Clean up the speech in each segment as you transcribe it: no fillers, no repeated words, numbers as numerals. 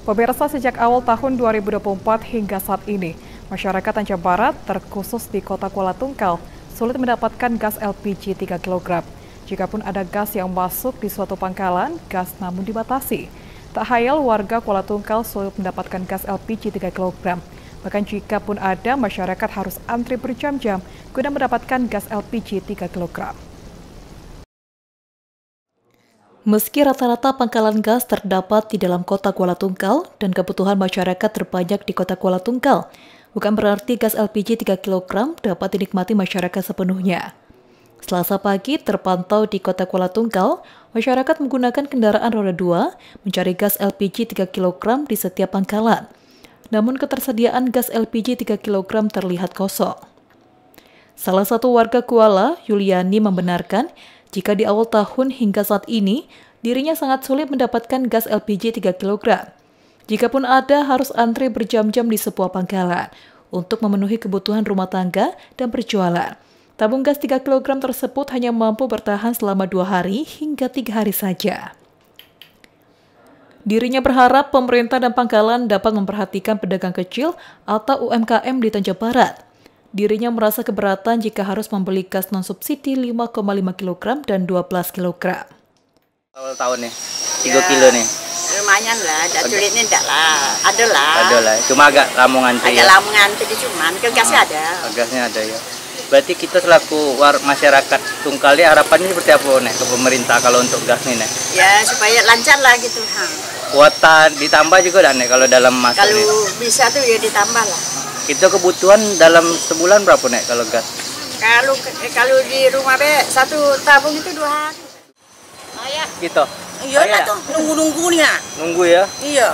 Pemirsa, sejak awal tahun 2024 hingga saat ini, masyarakat Tanjung Barat, terkhusus di kota Kuala Tungkal, sulit mendapatkan gas LPG 3 kg. Jikapun ada gas yang masuk di suatu pangkalan, gas namun dibatasi. Tak hayal warga Kuala Tungkal sulit mendapatkan gas LPG 3 kg. Bahkan jikapun ada, masyarakat harus antri berjam-jam guna mendapatkan gas LPG 3 kg. Meski rata-rata pangkalan gas terdapat di dalam kota Kuala Tungkal dan kebutuhan masyarakat terbanyak di kota Kuala Tungkal, bukan berarti gas LPG 3 kg dapat dinikmati masyarakat sepenuhnya. Selasa pagi terpantau di kota Kuala Tungkal, masyarakat menggunakan kendaraan roda 2 mencari gas LPG 3 kg di setiap pangkalan. Namun ketersediaan gas LPG 3 kg terlihat kosong. Salah satu warga Kuala, Yuliani, membenarkan jika di awal tahun hingga saat ini, dirinya sangat sulit mendapatkan gas LPG 3 kg. Jikapun ada, harus antri berjam-jam di sebuah pangkalan untuk memenuhi kebutuhan rumah tangga dan berjualan. Tabung gas 3 kg tersebut hanya mampu bertahan selama 2 hari hingga 3 hari saja. Dirinya berharap pemerintah dan pangkalan dapat memperhatikan pedagang kecil atau UMKM di Tanjung Barat. Dirinya merasa keberatan jika harus membeli gas non-subsidi 5,5 kg dan 12 kg. Awal tahun nih, 3 kilo nih. Lumayan lah, tak sulitnya enggak lah. Ada lah. Ada lah, cuma agak lama ngantri. Agak lama ngantri cuman, ke gasnya ada. Gasnya ada ya. Berarti kita selaku masyarakat Tungkal ya, harapannya seperti apa nih ke pemerintah kalau untuk gas nih nih? Ya supaya lancar lah gitu. Kuota ditambah juga dah nih kalau dalam masuk kalau nih. Bisa tuh ya ditambah lah. Itu kebutuhan dalam sebulan berapa nih kalau gas? Kalau di rumah be satu tabung itu 2 hari. Ayah. Gitu. Iya lah tuh, nunggu nih ya. Nunggu ya? Iya.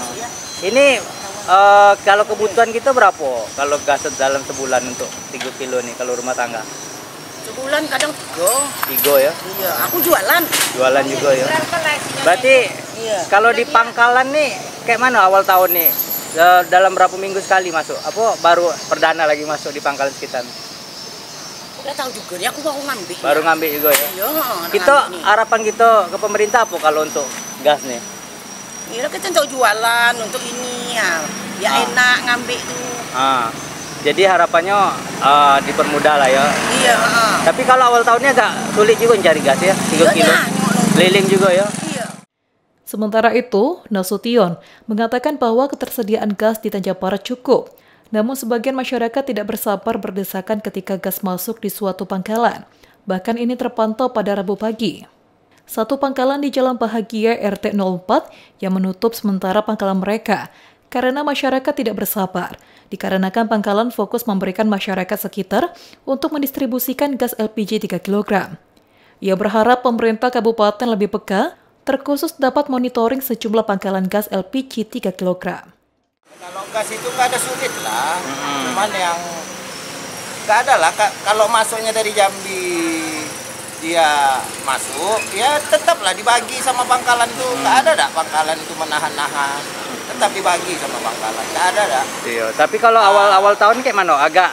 Ini kalau kebutuhan kita berapa? Kalau gas dalam sebulan untuk 3 kilo nih kalau rumah tangga? Sebulan kadang 3. 3 ya? Iya, aku jualan. Jualan juga ya. Berarti iya. Kalau di pangkalan nih kayak mana awal tahun nih? Dalam berapa minggu sekali masuk? Apa baru perdana lagi masuk di pangkalan sekitar? Udah tahu juga nih, aku baru ngambil. Baru ngambil juga ya? Iya. Kita harapan kita ke pemerintah apa kalau untuk gas nih? Iya, kita untuk jualan untuk ini ya enak ngambil tuh. Jadi harapannya dipermudah lah ya. Iya. Tapi kalau awal tahunnya agak sulit juga mencari gas ya, 3 kilo. Keliling juga ya. Sementara itu, Nasution mengatakan bahwa ketersediaan gas di Tanjung Barat cukup. Namun sebagian masyarakat tidak bersabar berdesakan ketika gas masuk di suatu pangkalan. Bahkan ini terpantau pada Rabu pagi. Satu pangkalan di Jalan Bahagia RT 04 yang menutup sementara pangkalan mereka karena masyarakat tidak bersabar. Dikarenakan pangkalan fokus memberikan masyarakat sekitar untuk mendistribusikan gas LPG 3 kg. Ia berharap pemerintah kabupaten lebih peka, terkhusus dapat monitoring sejumlah pangkalan gas LPG 3 kg. Kalau gas itu nggak ada sulit lah, cuman yang nggak ada lah. Kalau masuknya dari Jambi dia masuk, ya tetaplah dibagi sama pangkalan tuh. Nggak ada dah pangkalan itu menahan-nahan, tetap dibagi sama pangkalan. Nggak ada dah. Iya, tapi kalau awal-awal tahun kayak mana? Agak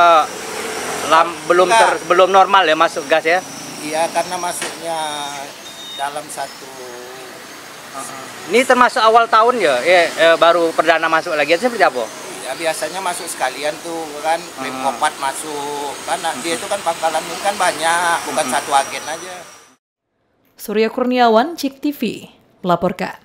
belum normal ya masuk gas ya? Iya, karena masuknya dalam satu. Ini termasuk awal tahun ya? Baru perdana masuk lagi, seperti apa? Iya, biasanya masuk sekalian tuh kan, Kopat masuk. Karena dia itu kan pangkalan itu kan banyak, bukan satu agen aja. Surya Kurniawan, CIK TV, melaporkan.